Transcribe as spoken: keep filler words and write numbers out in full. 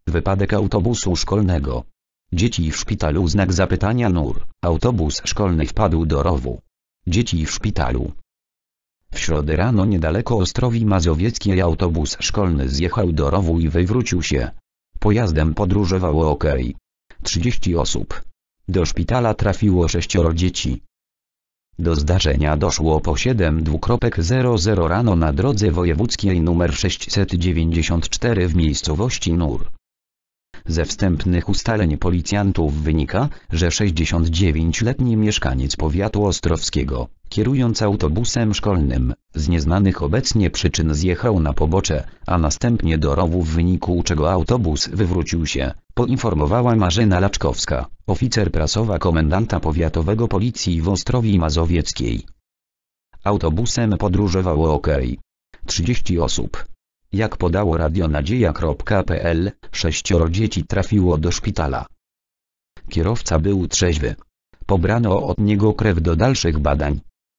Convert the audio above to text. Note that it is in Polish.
Wypadek autobusu szkolnego. Dzieci w szpitalu, znak zapytania nur. Autobus szkolny wpadł do rowu. Dzieci w szpitalu. W środę rano niedaleko Ostrowi Mazowieckiej autobus szkolny zjechał do rowu i wywrócił się. Pojazdem podróżowało ok. trzydzieści osób. Do szpitala trafiło sześcioro dzieci. Do zdarzenia doszło po siedem zero rano na drodze wojewódzkiej nr sześćset dziewięćdziesiąt cztery w miejscowości Nur. Ze wstępnych ustaleń policjantów wynika, że sześćdziesięciodziewięcioletni mieszkaniec powiatu ostrowskiego, kierując autobusem szkolnym, z nieznanych obecnie przyczyn zjechał na pobocze, a następnie do rowu, w wyniku czego autobus wywrócił się, poinformowała Marzena Laczkowska, oficer prasowa komendanta powiatowego policji w Ostrowi Mazowieckiej. Autobusem podróżowało ok. trzydzieści osób. Jak podało radio nadzieja kropka pe el, sześcioro dzieci trafiło do szpitala. Kierowca był trzeźwy. Pobrano od niego krew do dalszych badań.